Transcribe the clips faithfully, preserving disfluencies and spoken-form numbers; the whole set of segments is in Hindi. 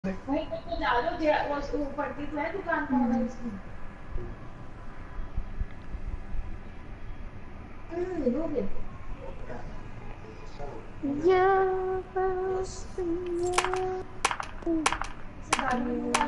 वहीं पे तो जा लो जे वो वो पड़ती तो है दुकान पर है उसकी। हम्म हो गए या बस या से गाड़ी में निकाल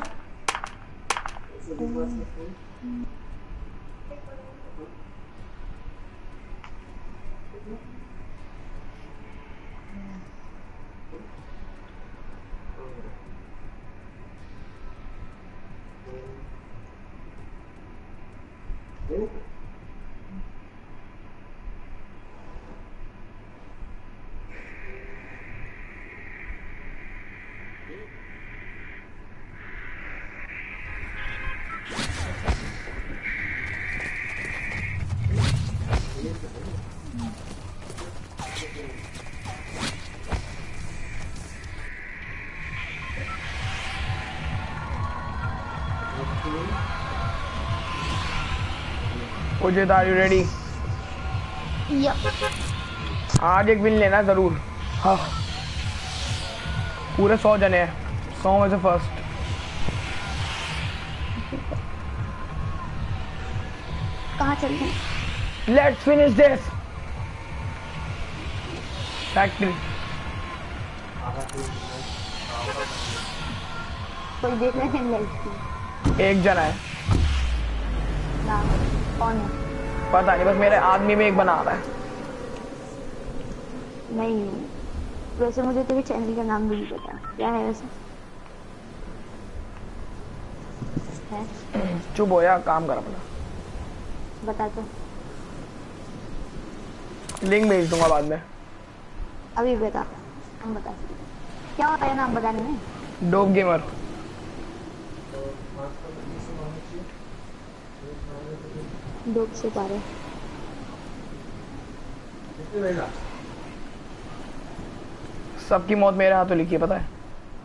Ujit, are you ready? या आज एक विन लेना जरूर। हाँ पूरे सौ जने हैं, सौ में से फर्स्ट। कहाँ चलते हैं? Let's finish this. Factory. कोई देख रहे हैं लाइफ एक जना है। ना कौन है? पता नहीं, बस मेरे आदमी में एक बना रहा है। नहीं वैसे मुझे तेरे चैनल का नाम भी नहीं पता, क्या है वैसे? है चुप हो या काम कर अपना। बता तो। लिंक भेज दूंगा बाद में। अभी बता, हम बता क्या होता है नाम बताने में? Dope gamer. डोप से पारे सबकी मौत मेरे हाथों लिखी है, पता है?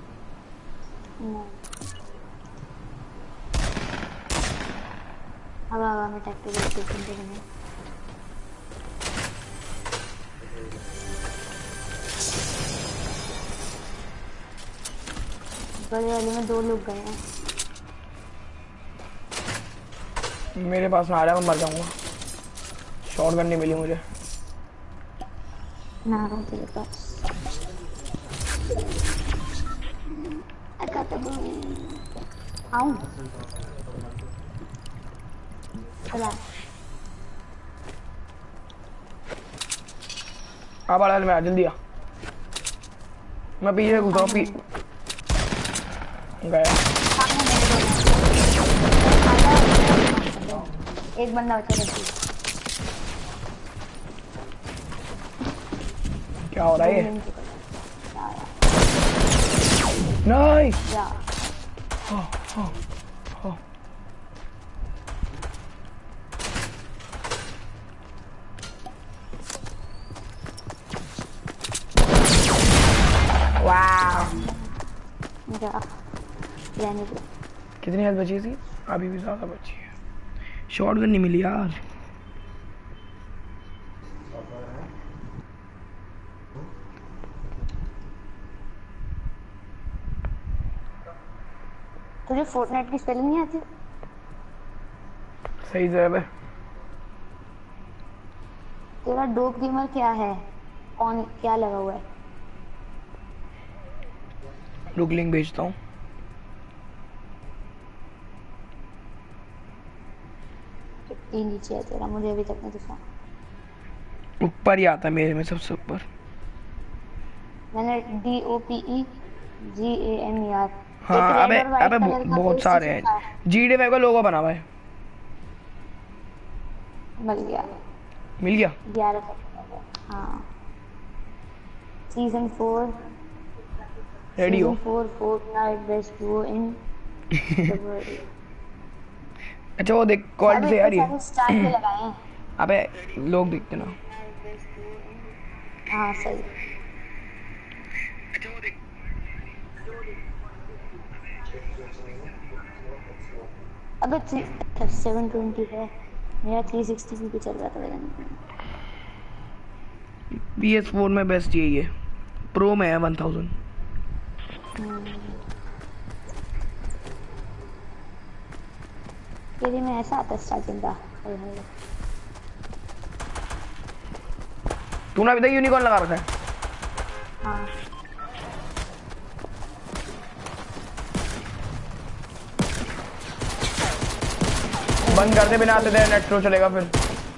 हवा हवा में टैक्टिकल स्टेशन पे बने। बड़े वाले में दो लोग गए हैं। मेरे पास में आ रहा है, मैं मर जाऊंगा। शॉटगन नहीं मिली मुझे। ना रहा तेरे पास। आऊं चला अब आ मैं जल्दी आ। मैं पीछे घुसा हूँ। पी गया। एक बंदा बचा रहती। क्या हो रहा है ये? नाइस। हाँ हाँ हाँ। वाह। कितनी हेल्थ बची थी? अभी भी ज्यादा बची है। शॉटगन नहीं मिली यार। तुझे फोर्टनाइट की स्पेलिंग नहीं आती? सही जवाब है। तेरा डोप गेमर क्या है? कौन क्या लगा हुआ है? रुक लिंक भेजता हूँ। नीचे है तेरा, मुझे अभी तक नहीं दिखा। ऊपर ही आता है मेरे में, सबसे ऊपर। मैंने D O P E G A M E R. हाँ अबे अबे बहुत सारे हैं। जी डी फाइव का लोगो बना हुआ है। मिल गया मिल गया ग्यारह। हाँ सीजन फोर रेडी हो? फोर फोर्टनाइट बेस्ट वो इन अच्छा वो देख कॉल्ड से यार ये स्टार्ट पे लगाए हैं। अबे लोग देखते ना। हाँ सही। अबे सेवन ट्वेंटी है मेरा, थ्री सिक्सटी पे चल रहा था। पी एस फोर में बेस्ट यही है। प्रो में है वन थाउजेंड। तेरी में ऐसा आता स्टार्टिंग का। हाय हाय तूने अभी तक यूनिकॉर्न लगा रखा है? हाँ बंद कर दे, बिना आते तेरा नेट स्लो चलेगा फिर।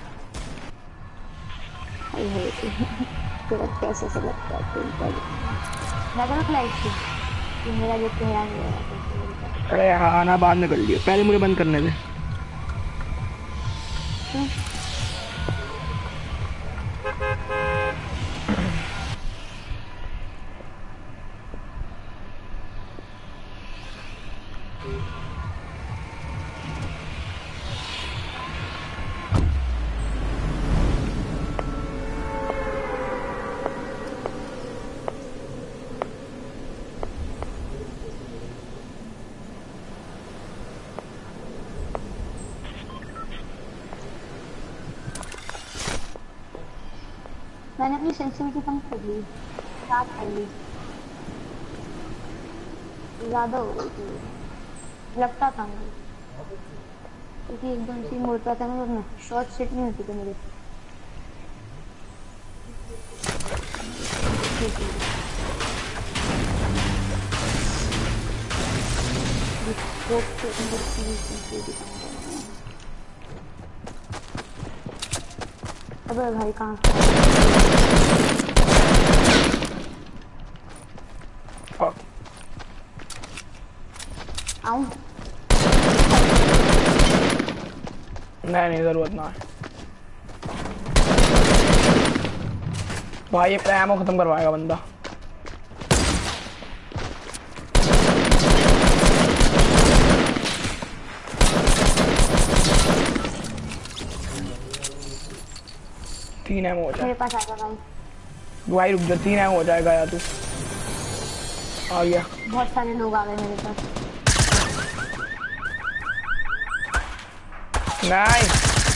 हाय हाय तेरा कैसे से लगता है तुम पर मैं तो लाइक थी कि मेरा जो चेहरा नहीं है। अरे हाँ ना, बाद में कर लियो, पहले मुझे बंद करने दे। मैंने अपनी सेंसिटिविटी कम कर ली, साफ कर ली, ज्यादा हो गई थी, लगता था मुझे क्योंकि एकदम से मुड़ता था ना, वरना शॉर्ट सेट नहीं होती थी मेरे। अबे भाई कहाँ आऊं? नहीं नहीं जरूरत ना है भाई, ये एमो खत्म करवाएगा बंदा। तीन एमो हो जाए मेरे पास आएगा भाई। भाई रुक जा, तीन एमो हो जाएगा यार, तू आ गया। बहुत सारे लोग आ गए मेरे पास। Nice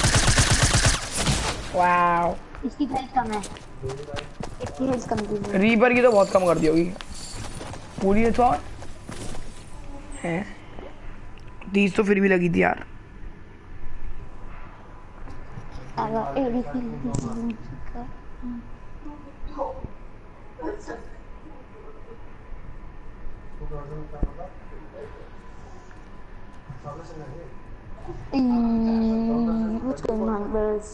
wow. इसकी हेल्थ कम है, इसकी हेल्थ कम थी। रीपर की तो बहुत कम कर दी होगी पूरी तो है, तीस तो फिर भी लगी थी यार। Mm, what's going on, girls?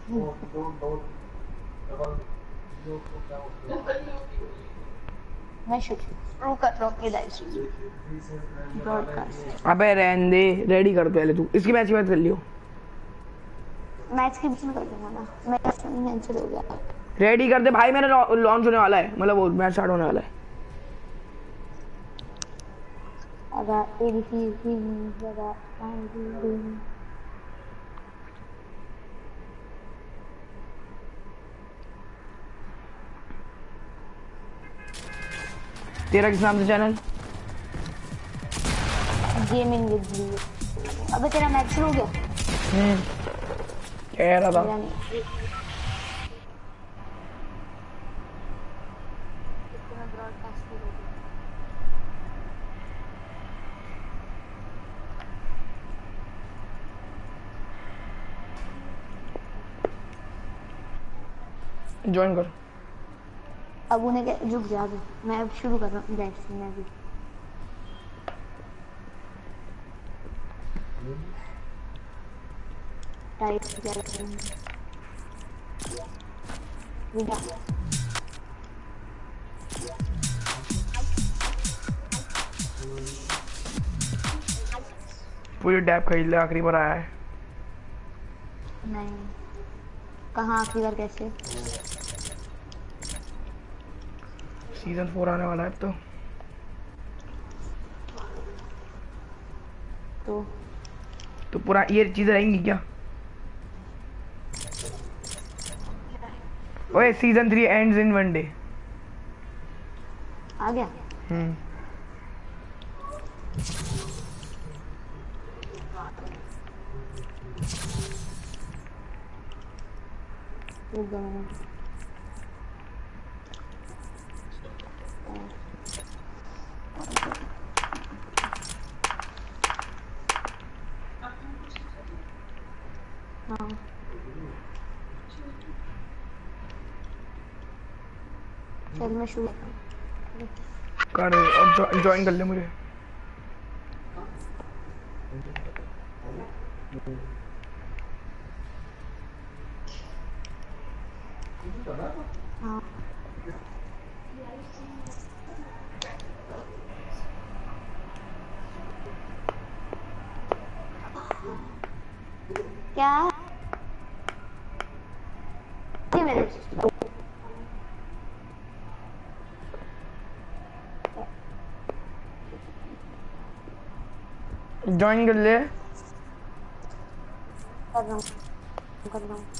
मैं शुरू कर रहा हूँ ब्रॉडकास्ट। अबे रहने दे, रेडी कर पहले तू, इसकी मैच की बात कर लियो। मैच के बीच में कर दूंगा ना, मेरा कैंसिल हो गया। रेडी कर दे भाई, मेरा लॉन्च होने वाला है, मतलब वो मैच स्टार्ट होने वाला है। अगर एबीसी जगह तेरा किस नाम से चैनल? Gaming with blue. अबे तेरा मैच शुरू हो गया? हम्म कह रहा था। ज्वाइन कर। अब उन्हें क्या रुक जा, मैं अब शुरू कर रहा हूँ बैठ से मैं भी। टाइप क्या करेंगे पूरी डैप खरीद ले, आखिरी बार आया है। नहीं कहाँ आखिरी बार कैसे? सीजन फोर आने वाला है तो तो तो पूरा ये चीजें रहेंगी क्या? ओए season three ends in one day. आ गया। हम्म रुक जा मैंने हाँ चल मैं शुरू कर और ज्वाइन कर ले मुझे। हाँ क्या ये मेरे ज्वाइन कर ले। कर रहा हूँ कर रहा हूँ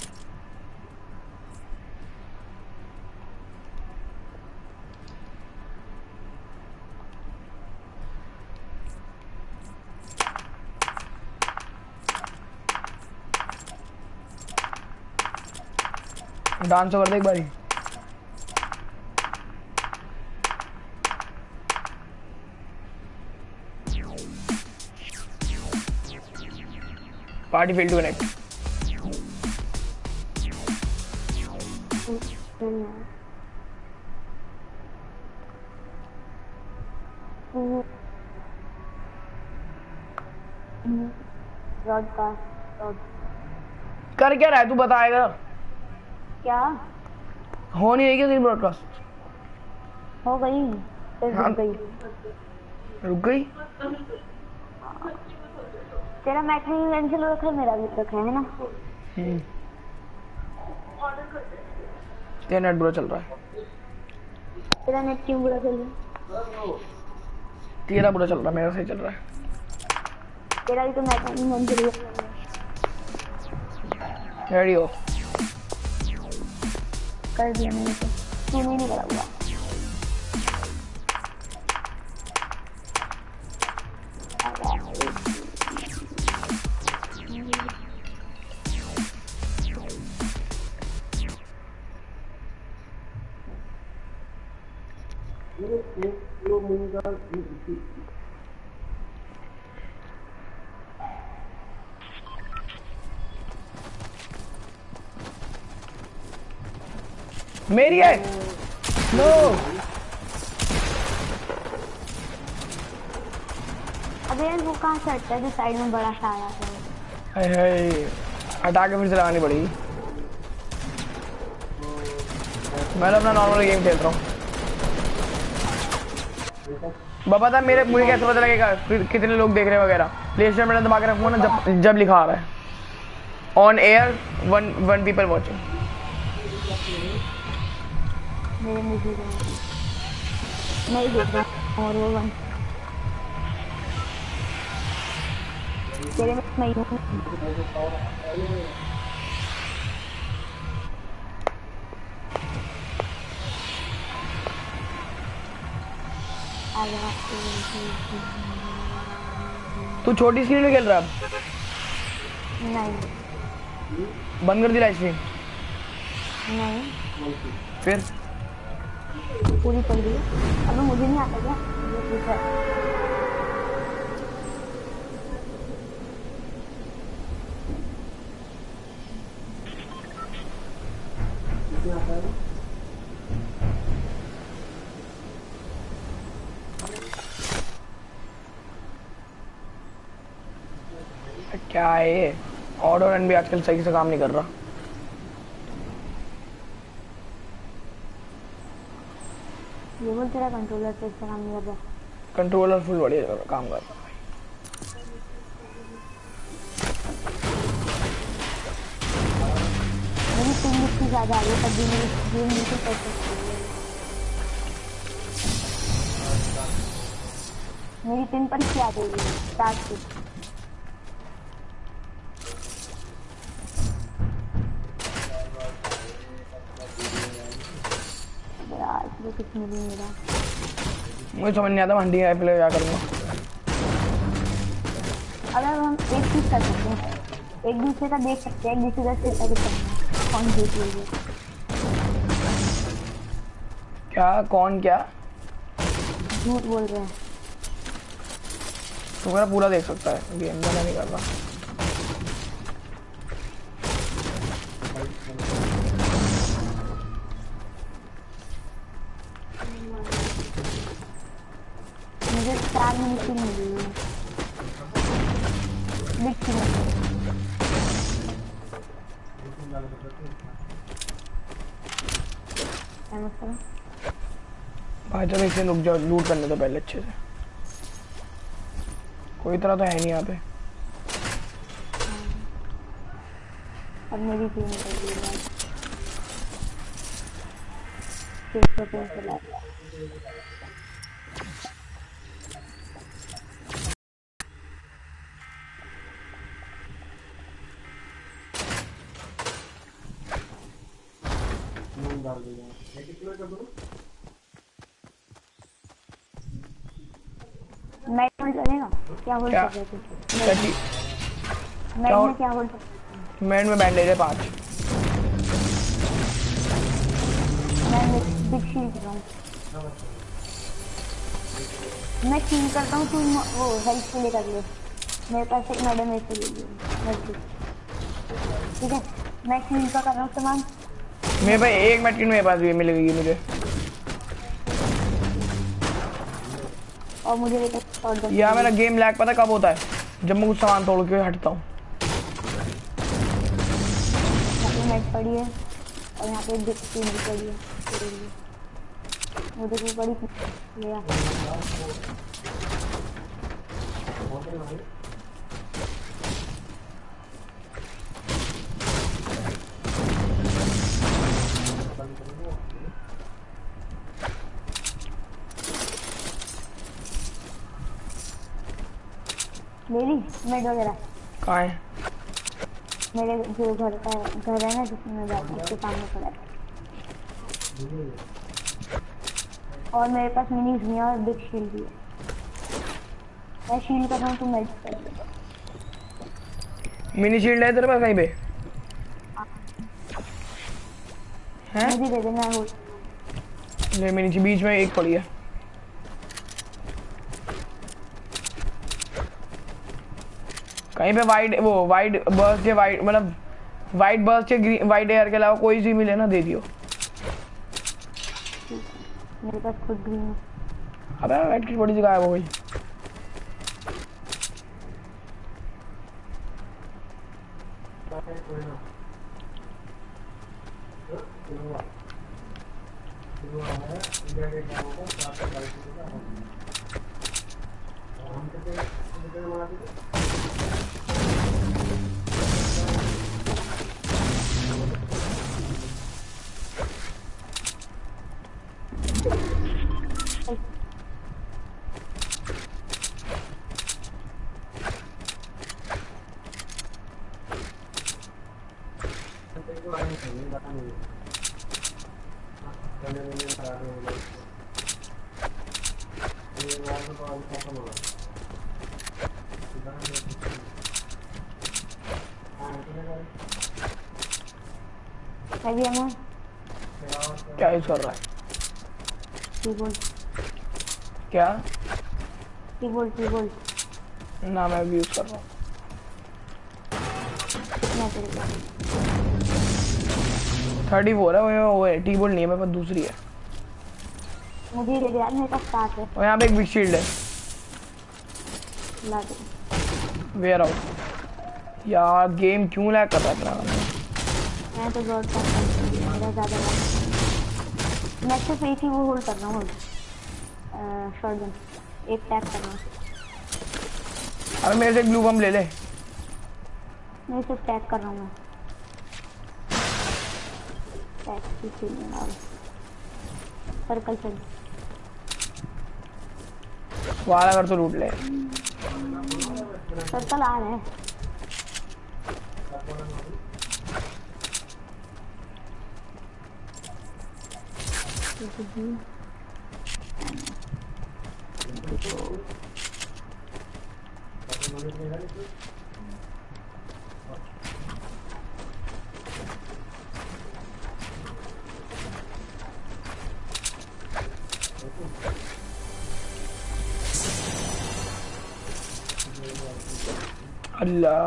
डांस कर दे एक बारी। Party fail to connect. Rod का रॉड कर क्या रहा है तू बताएगा। क्या हो नहीं रही क्या तेरी ब्रॉडकास्ट? हो गई फिर हाँ। रुक गई। रुक गई। तेरा मैच भी कैंसिल हो रखा है मेरा भी रखा है ना। हम्म तेरा नेट बुरा चल रहा है। तेरा नेट क्यों बुरा चल रहा है? तेरा बुरा चल रहा है, मेरा सही चल रहा है। तेरा भी तो मैच नहीं कैंसिल हुआ। रेडी हो? कर दिया मैंने तो तू नहीं करा हुआ। मेरी है। नो अबे यार वो कहाँ से हटता है जो साइड में बड़ा सा आया है? हाय हाय हटा के फिर से लगानी पड़ेगी। मैं तो अपना नॉर्मल गेम खेल रहा हूँ। बाबा था मेरे मुझे कैसे पता लगेगा कितने लोग देख रहे हैं वगैरह? प्ले स्टोर में दबा के रखूंगा ना जब जब लिखा आ रहा है on air one one people watching. मेरे मुझे नहीं देख रहा और वो वन तेरे में नहीं हूँ। तू छोटी स्क्रीन में खेल रहा है? नहीं बंद कर दी लाइव स्ट्रीम? नहीं फिर पूरी चल रही है। अब मुझे नहीं आता क्या ये पूछा? क्या है ये? ऑडो रन भी आजकल सही से काम नहीं कर रहा। ये बोल तेरा कंट्रोलर से इसका काम नहीं कर रहा। कंट्रोलर फुल बढ़िया काम कर रहा है। मेरी टीम इतनी ज्यादा आ रही है तब भी मेरी गेम बिल्कुल परफेक्ट है। मेरी टीम पर क्या आ गई है स्टार्ट से। यार इसमें कुछ मिल नहीं रहा। मुझे समझ नहीं आता मंडी है पहले क्या करूँगा। अगर हम एक चीज कर सकते हैं एक दूसरे का देख सकते हैं एक दूसरे का सिर्फ करना कौन देख लीजिए। क्या कौन क्या झूठ बोल रहे हैं? तो मेरा पूरा देख सकता है गेम में नहीं कर रहा। मिशन मिली है मिशन भाई चलो इसे रुक जाओ, लूट करने तो पहले अच्छे से। कोई तरह तो है नहीं यहाँ पे। अब मेरी टीम कर दी है मैं चलेगा क्या बोल क्या? सकते क्या चीज? मैं में क्या बोल सकते मैंड में बैंडेज है पांच। मैं बिग शील्ड कर रहा हूँ मैं शील करता हूँ तू वो हेल्प के लिए कर ले मेरे पास एक मैडम है इसलिए ठीक है मैं शील का कर रहा हूँ सामान मेरे भाई एक मिनट की मेरे पास भी मिलेगी मुझे और मुझे यार मेरा गेम लैग पता कब होता है जब मैं कुछ सामान तोड़ के हटता हूँ। मैट पड़ी है और यहाँ पे बिग शील्ड भी पड़ी है मुझे भी बड़ी लिया मेरी मेड वगैरह कहाँ है? मेरे जो घर का घर है ना जिसमें मैं जाती हूँ उसके सामने पड़ा है और मेरे पास मिनी भी है और बिग शील्ड भी है मैं शील्ड कर रहा हूँ तू मेड कर ले मिनी शील्ड है तेरे पास कहीं पे? हैं? मुझे दे देना है ले मिनी बीच में एक पड़ी है। कहीं पे वाइट वो वाइट बर्स्ट के वाइट मतलब वाइट बर्स्ट के ग्रीन वाइट एयर के अलावा कोई सी मिले ना दे दियो। मेरे पास खुद ग्रीन है। अबे वाइट की बड़ी जगह है वो भाई। अभी हम क्या यूज कर रहा है? कीबोर्ड क्या? कीबोर्ड कीबोर्ड ना मैं भी यूज कर रहा हूँ। कितना तेरे पास थर्टी फोर है वो वो है कीबोर्ड नहीं है मेरे पास दूसरी है। मुझे दे दे यार मेरे पास सात है और यहाँ पे एक बिग शील्ड है। ला दे वेयर आउट यार गेम क्यों लैग कर रहा है तेरा? मैं तो बहुत मेरा ज़्यादा मैं सिर्फ एक ही वो होल्ड कर रहा हूँ शॉटगन एक टैप कर रहा हूँ। अरे मेरे से एक ब्लू बम ले ले। मैं सिर्फ टैप कर रहा हूँ मैं टैप की फीलिंग और सर्कल चल वाला अगर तो लूट ले। सर्कल आ रहे हैं अल्लाह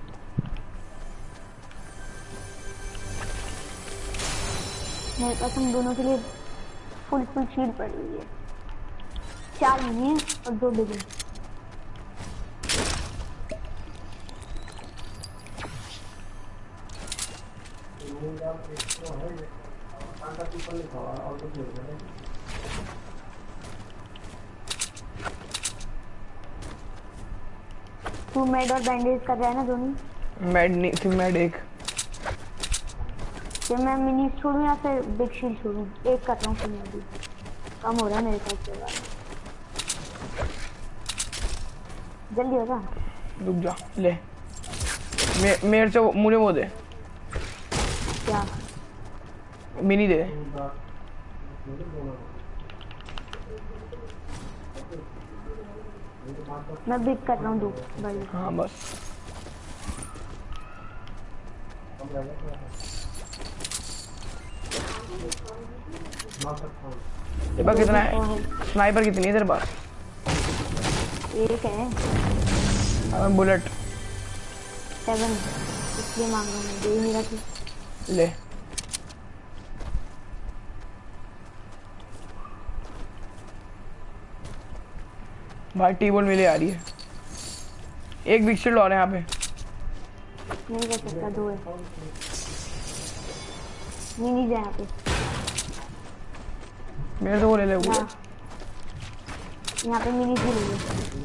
मेरे पास हम दोनों के लिए फुल फुल शील्ड पड़ी हुई है। चार मिनी है और दो बिग है। तू मेड और बैंडेज कर रहा है ना दोनों? मेड नहीं सिर्फ मेड एक। कि मैं मिनी छोड़ूं या फिर बिग शील्ड छोड़ूं? एक कर रहा हूँ फिर मैं भी। कम हो रहा है मेरे पास से बार। जल्दी होगा। रुक जा ले मे, मेरे से मुझे वो दे क्या? मिनी दे। मैं बिग कर रहा हूँ दो बड़ी। हाँ बस ये बार कितना है? स्नाइपर कितनी है तेरे पास? एक है। अब बुलेट सेवन इसलिए मांग रहा हूँ। दे मेरा थी। ले भाई टी बॉल मिले आ रही है। एक बिग शील्ड और है यहाँ पे। नहीं कर सकता, दो है। मिनी जाए यहाँ पे। मेरे से वो ले ले वो। हाँ। यहाँ पे मिनी भी ले ले।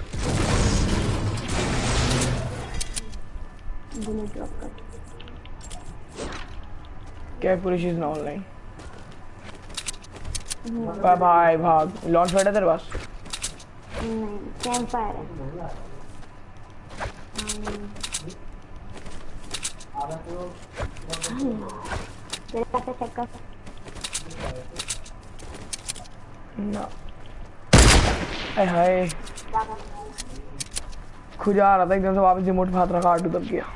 बुलेट ड्रॉप कर। क्या पूरी चीज ना ऑनलाइन भाई भाग। लॉन्च पैड है तेरे पास? नहीं कैंप फायर है। तेरे पास है चेक कर। ना हाय खुजा आ रहा था एकदम से वापस रिमोट हाथ रखा आटू दब गया।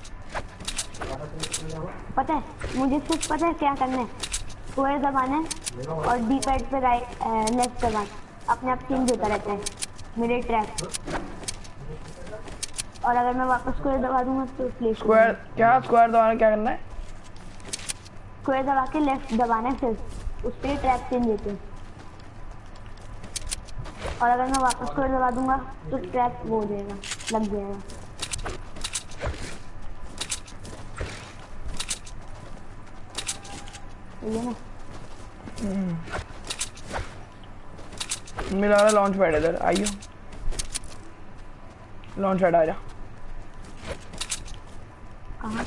पता है मुझे सिर्फ पता है क्या करना है। स्क्वायर दबाना है और डी पैड पे राइट लेफ्ट दबाना। अपने आप चेंज होता रहता है मेरे ट्रैक। और अगर मैं वापस स्क्वायर दबा दूंगा तो प्ले स्क्वायर क्या? स्क्वायर दबाना क्या करना है? स्क्वायर दबा के लेफ्ट दबाना है फिर उस पर ट्रैक चेंज होते हैं। और अगर मैं वापस स्क्वायर दबा दूंगा तो ट्रैक वो हो जाएगा, लग जाएगा। ये ना मिला रहा लॉन्च पैड इधर आइयो। लॉन्च पैड आ जा। कहाँ?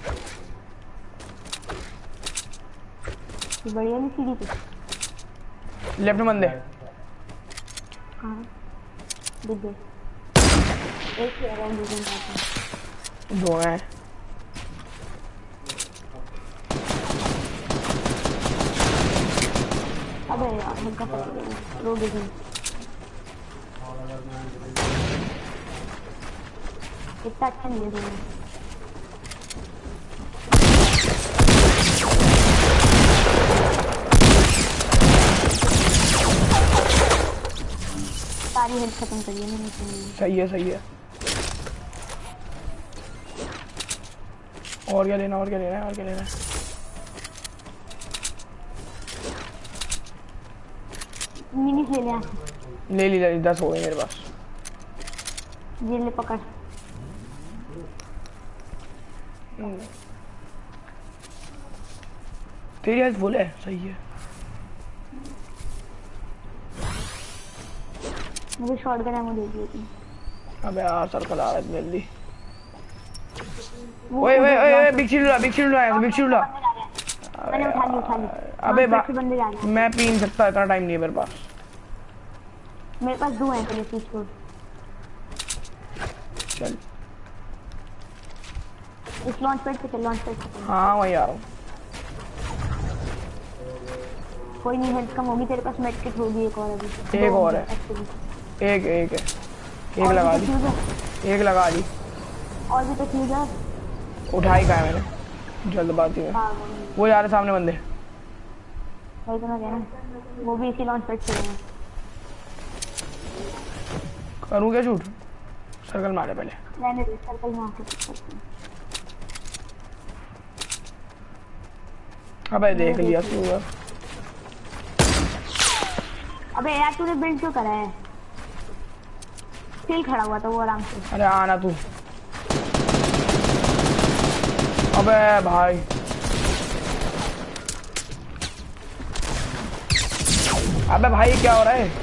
बढ़िया नहीं सीढ़ी पे। लेफ्ट में बंदे। कहाँ? दिख गए। एक ही अराउंड दो दो हैं। अबे यार हल्का सा रो डिजाइन। इतना अच्छा नहीं है दोनों। सारी हेल्थ खत्म करिए मैंने। सही है सही है। और क्या लेना और क्या लेना है और क्या लेना है? मिनी ले लिया। ले ली ले ली दस हो गए मेरे पास। ये ले पकड़। तेरी आज फुल है। सही है। मुझे शॉर्ट गन एमो दे दिए थी। अबे यार सर्कल आ रहा है जल्दी। ओए ओए ओए बिग शील्ड ला बिग शील्ड ला बिग शील्ड ला। मैंने उठा ली उठा ली। अबे बंदे जा रहे हैं। मैं पी नहीं सकता इतना टाइम नहीं है मेरे पास। मेरे पास दो हैं पहले पीछे छोड़। चल इस लॉन्च पैड पे चल। लॉन्च पैड पे हाँ वही आ रहा हूँ। कोई नहीं हेल्थ कम होगी तेरे पास। मेड किट होगी एक और अभी। एक और है। एक एक है एक लगा दी। एक लगा दी। और भी तो फ्यूज है। उठाई का है मैंने जल्दबाजी में। वो जा रहे सामने बंदे। वही तो मैं कह रहा हूँ। वो भी इसी लॉन्च पैड से हैं। करूँ क्या शूट? सर्कल मारे पहले। रहने दे सर्कल में आके सकते हैं। अबे देख लिया तू। अबे यार तूने बिल्ड क्यों करा है? स्टिल खड़ा हुआ था वो आराम से। अरे आना तू। अबे भाई अबे भाई क्या हो रहा है?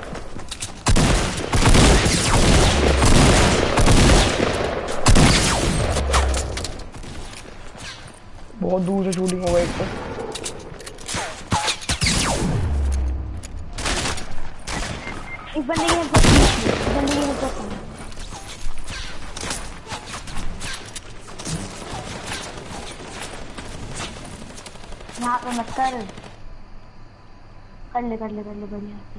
बहुत दूर से शूटिंग हो गई एक तो। इस बंदे की हेल्प करता हूँ, इस बंदे की हेल्प करता हूँ। यहाँ पे मत कर कर ले कर ले कर ले बढ़िया से।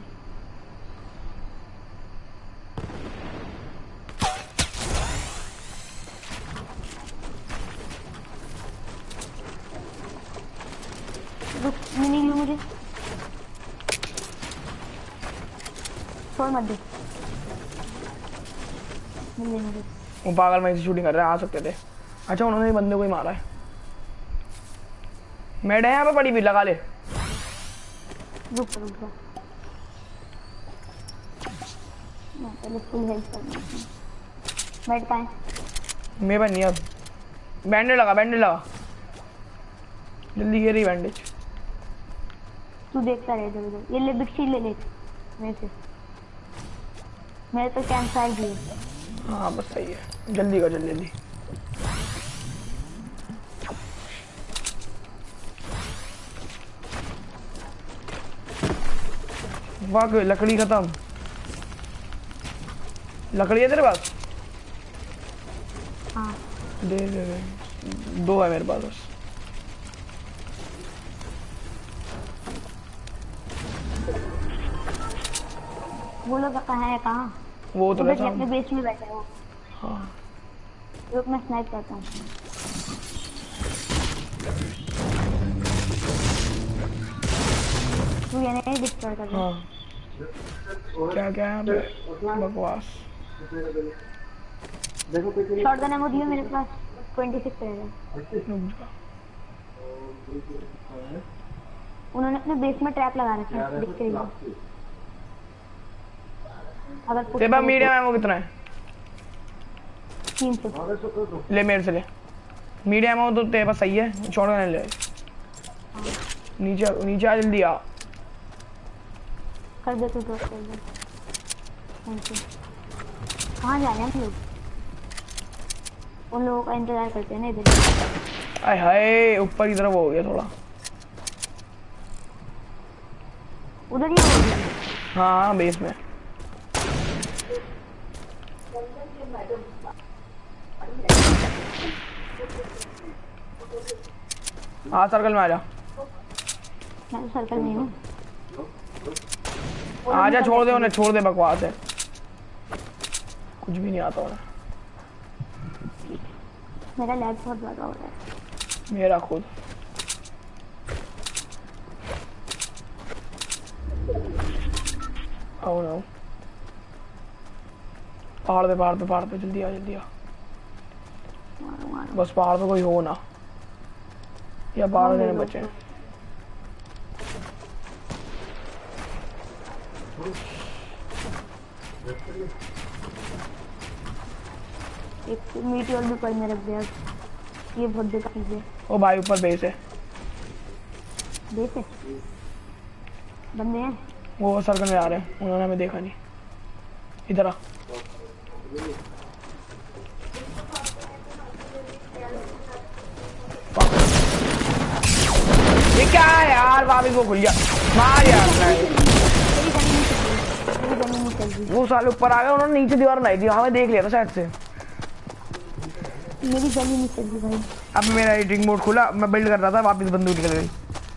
रुक मिनी लूँ मुझे, छोड़ मत दे, मिल ले मुझे। वो पागल मैं से शूटिंग कर रहे हैं, आ सकते थे। अच्छा उन्होंने ही बंदे को ही मारा है। मेड है यहाँ पे पड़ी भी, लगा ले। रुक रुक जा, मैं पहले फुल हेल्प करना है। मेड कहाँ है? मेरे पास नहीं है अब। बैंडेज लगा, बैंडेज लगा जल्दी, ये रही बैंडेज। तू देखता रहे इधर उधर। ये ले बिक्सी ले ले मेरे से, मेरे पे कैंप फायर भी है। हाँ बस सही है, जल्दी कर जल्दी जल्दी। वाह लकड़ी खत्म। लकड़ी है तेरे पास? हाँ दे दे दे, दो है मेरे पास बस। वो लोग कहाँ है? कहाँ? वो तो उधर अपने बेस में बैठे हो। हाँ रुक मैं स्नाइप करता हूँ। तू ये नहीं डिस्ट्रॉय कर। हाँ क्या क्या है बकवास। शॉटगन एमो दियो मेरे पास, छब्बीस रहेगा। उन्होंने अपने बेस में ट्रैप लगा रखा है, दिख रही है। अगर तेरे पास मीडियम एमो कितना है? तीन सौ। ले मेरे से ले। मीडियम एमो तो तेरे पास सही है, शॉटगन ले। नीचे नीचे आ जल्दी आ। कर दे तू तो कर दे। कहाँ जा रहे हैं हम लोग? उन लोगों का इंतजार करते हैं ना इधर। आय हाय ऊपर की तरफ हो गया थोड़ा। उधर ही हो गया। हाँ हाँ बेस में। हाँ सर्कल में आ जा। मैं तो सर्कल में हूँ। आजा छोड़ दे उन्हें, छोड़ दे बकवास है, कुछ भी नहीं आता उन्हें। मेरा लैग बहुत ज्यादा हो रहा है। मेरा खुद। आओ ना पहाड़ पे पहाड़ पे पहाड़ पे जल्दी आ जल्दी आ। बस पहाड़ पे कोई हो ना, या बारह जने बचे हैं। एक मीटियोर भी पर में रख दिया, ये बहुत बेकार चीज है। ओ भाई ऊपर बेस है। बेस है? बंदे हैं? वो सर्कल में आ रहे हैं, उन्होंने हमें देखा नहीं। इधर आ। ये क्या है यार, वापिस वो खुल गया। मार यार मेरी गन नहीं चल रही, मेरी गन नहीं चल रही। वो साले ऊपर आ गए, उन्होंने नीचे दीवार बनाई थी, हमें देख लिया था शायद से। मेरी गन ही नहीं चल रही भाई। अब मेरा एडिटिंग मोड खुला, मैं बिल्ड कर रहा था, वापस बंदूक निकल गई।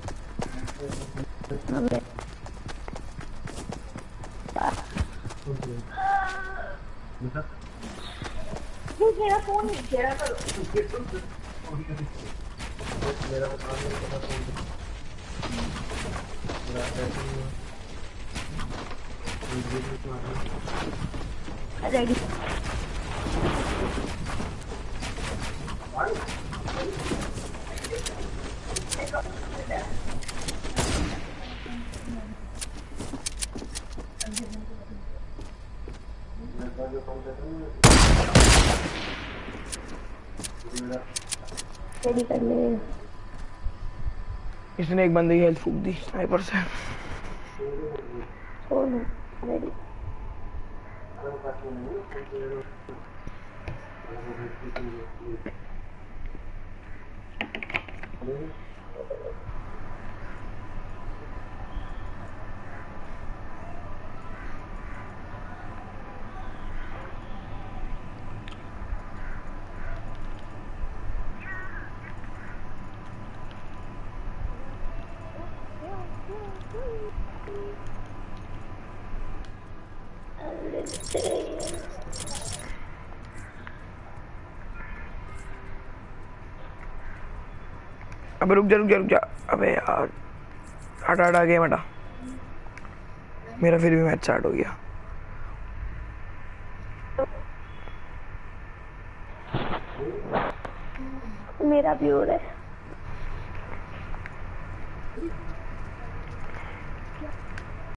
मेरा फोन नहीं खेला करो। रेडी। रेडी कर ले। इसने एक बंदे की हेल्थ फूक दी स्नाइपर से। Solo ready. अबे रुक जा रुक जा रुक जा। अबे यार हटा हटा गेम हटा। मेरा फिर भी मैच स्टार्ट हो गया। मेरा भी हो रहा है।